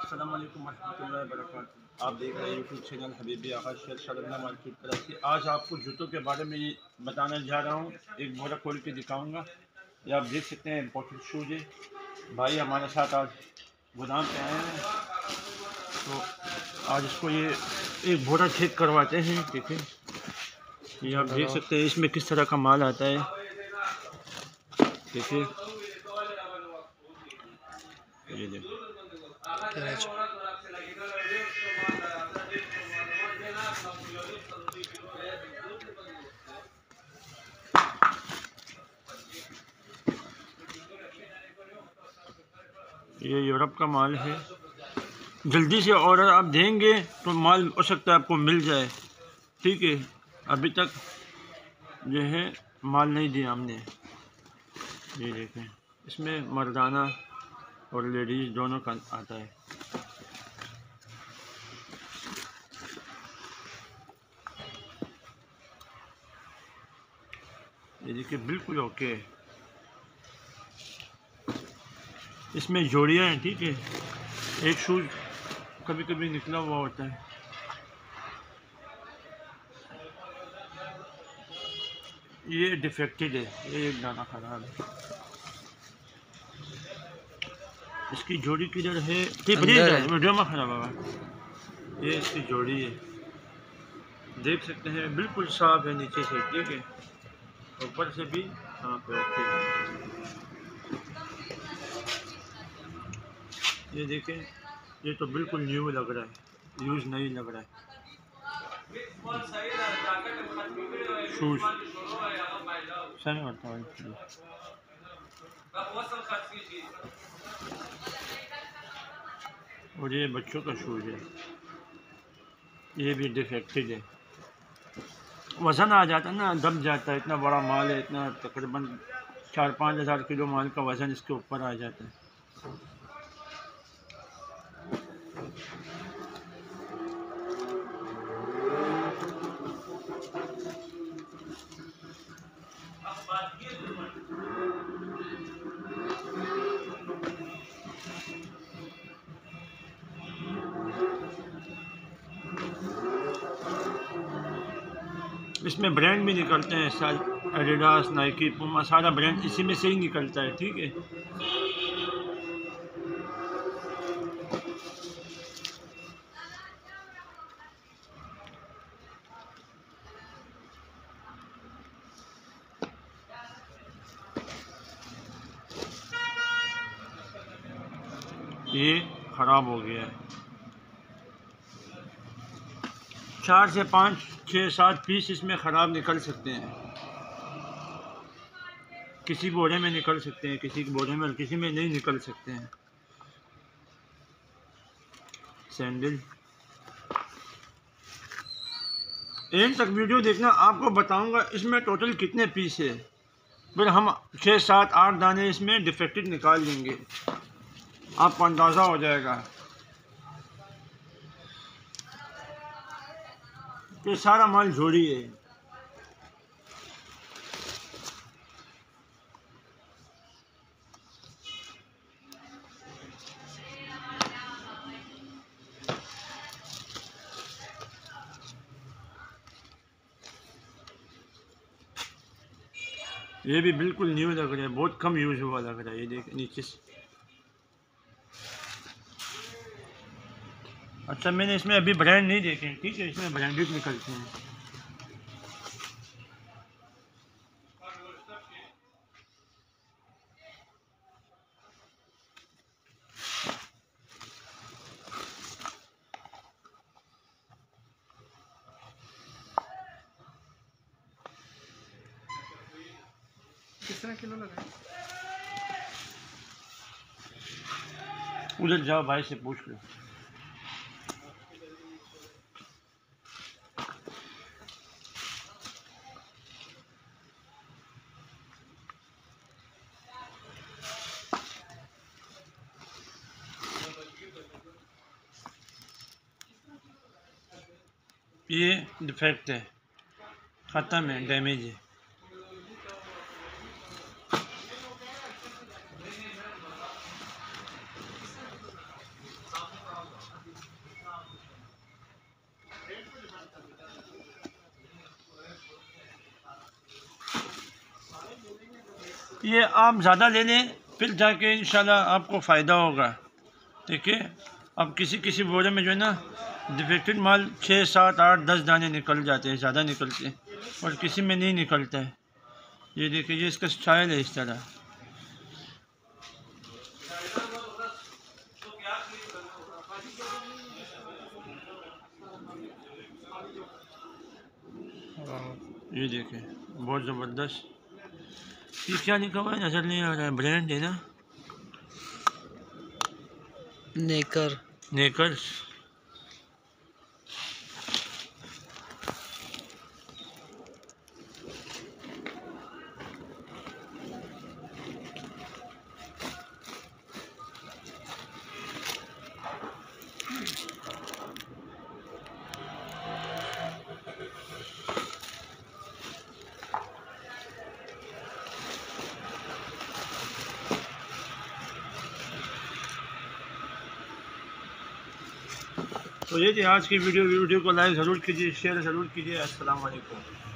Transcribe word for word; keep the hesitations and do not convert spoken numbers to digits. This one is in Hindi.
अस्सलाम वालेकुम रहमतुल्लाहि व बरकातुहू। आप देख रहे हैं यूट्यूब चैनल हबीबी आगा शेर शारदा मार्केट कराची। आज आपको जूतों के बारे में बताने जा रहा हूँ। एक बोरा खोल के दिखाऊंगा। ये आप देख सकते हैं इम्पोर्टेड शूज़ है। भाई हमारे साथ आज गोदाम पे आए हैं, तो आज इसको ये एक बोरा चेक करवाते हैं। ठीक है, ये आप देख सकते हैं इसमें किस तरह का माल आता है। ठीक है, ये देखो ये यूरोप का माल है। जल्दी से ऑर्डर आप देंगे तो माल हो सकता है आपको मिल जाए। ठीक है, अभी तक जो है माल नहीं दिया हमने। ये देखें, इसमें मर्दाना और लेडीज़ दोनों का आता है। ये देखिए बिल्कुल ओके है। इसमें जोड़ियाँ हैं। ठीक है, एक शूज़ कभी कभी निकला हुआ होता है। ये डिफेक्टेड है, ये एक दाना खराब है। इसकी जोड़ी किधर है? वीडियो में खराब हुआ। ये इसकी जोड़ी है, देख सकते हैं बिल्कुल साफ है नीचे से। ठीक है, ऊपर से भी साफ है। ओके, ये देखें, ये तो बिल्कुल न्यू लग रहा है, यूज़ नहीं लग रहा है। शूज़ सही होता है। और ये बच्चों का शूज़ है, ये भी डिफेक्टेड है। वज़न आ जाता है ना, दब जाता है। इतना बड़ा माल है, इतना तकरीबन चार पाँच हज़ार किलो माल का वज़न इसके ऊपर आ जाता है। इसमें ब्रांड भी निकलते हैं, एडिडास, नाइकी, पूमा, सारा ब्रांड इसी में से ही निकलता है। ठीक है, ये ख़राब हो गया है। चार से पाँच छः सात पीस इसमें ख़राब निकल सकते हैं। किसी बोरे में निकल सकते हैं, किसी के बोरे में, और किसी में नहीं निकल सकते हैं। सैंडल, एंड तक वीडियो देखना, आपको बताऊंगा इसमें टोटल कितने पीस है। फिर हम छः सात आठ दाने इसमें डिफेक्टेड निकाल लेंगे, आपको अंदाज़ा हो जाएगा कि सारा माल जोड़ी है। ये भी बिल्कुल न्यू लग रहा है, बहुत कम यूज़ हुआ लग रहा है। ये देख नीचे से। अच्छा, मैंने इसमें अभी ब्रांड नहीं देखे। ठीक है, इसमें ब्रांडेड निकलते हैं। कितना किलो लगा? उधर जाओ, भाई से पूछ लो। ये डिफेक्ट है, ख़त्म है, डैमेज है। ये आप ज़्यादा ले लें, फिर जाके इंशाल्लाह आपको फ़ायदा होगा। ठीक है, अब किसी किसी बोरे में जो है ना डिफेक्टेड माल छः सात आठ दस दाने निकल जाते हैं, ज़्यादा निकलते हैं, और किसी में नहीं निकलता है। ये देखिए, ये इसका स्टाइल है इस तरह। ये देखें, बहुत ज़बरदस्त। ये क्या लिखा हुआ है, नज़र नहीं आ रहा है। ब्रांड है ना, नेकर नेकर्स। तो ये थी आज की वीडियो। वीडियो को लाइक ज़रूर कीजिए, शेयर ज़रूर कीजिए। अस्सलाम वालेकुम।